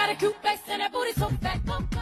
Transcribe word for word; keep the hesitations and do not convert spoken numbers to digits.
got a cute face and that booty so fat. Come